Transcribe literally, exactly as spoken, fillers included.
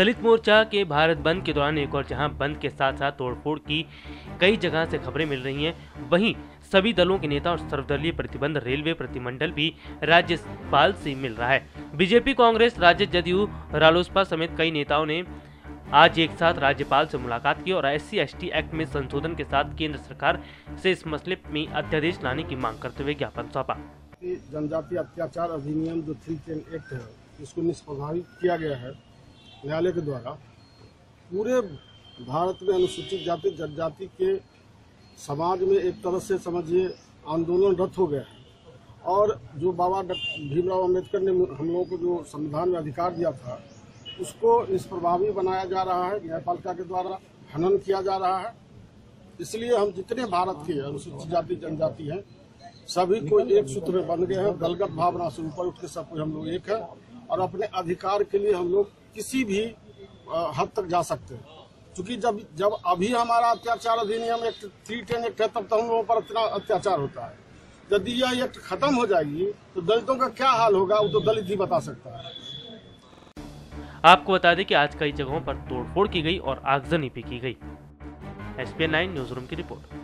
दलित मोर्चा के भारत बंद के दौरान एक और जहां बंद के साथ साथ तोड़फोड़ की कई जगह से खबरें मिल रही हैं, वहीं सभी दलों के नेता और सर्वदलीय प्रतिबंध रेलवे प्रतिमंडल भी राज्यपाल से मिल रहा है। बीजेपी, कांग्रेस, राजद, जदयू, रालोसपा समेत कई नेताओं ने आज एक साथ राज्यपाल से मुलाकात की और S C S T act में संशोधन के साथ केंद्र सरकार से इस मसले में अध्यादेश लाने की मांग करते हुए ज्ञापन सौंपा। जनजातीय अत्याचार अधिनियम जो थ्री टेन एक्ट है, इसको निष्प्रभावित किया गया है न्यायालय के द्वारा। पूरे भारत में अनुसूचित जाति जनजाति के समाज में एक तरह से समझिए आंदोलनरत हो गया है और जो बाबा भीमराव अम्बेडकर ने हम लोगों को जो संविधान में अधिकार दिया था, उसको निष्प्रभावी बनाया जा रहा है, न्यायपालिका के द्वारा हनन किया जा रहा है। इसलिए हम जितने भारत के अनुसूचित जाति जनजाति हैं, सभी को एक सूत्र में बन गए हैं। दलगत भावना से ऊपर उठ के सब कोई हम लोग एक है और अपने अधिकार के लिए हम लोग किसी भी हद तक जा सकते हैं। क्योंकि जब जब अभी हमारा अत्याचार अधिनियम एक्ट थ्री टेन एक्ट है, तब तो हम लोगों पर इतना अत्याचार होता है। यदि यह एक्ट खत्म हो जाएगी तो दलितों का क्या हाल होगा, वो तो दलित ही बता सकता है। आपको बता दें कि आज कई जगहों पर तोड़फोड़ की गई और आगजनी भी की गई। S P N nine newsroom की रिपोर्ट।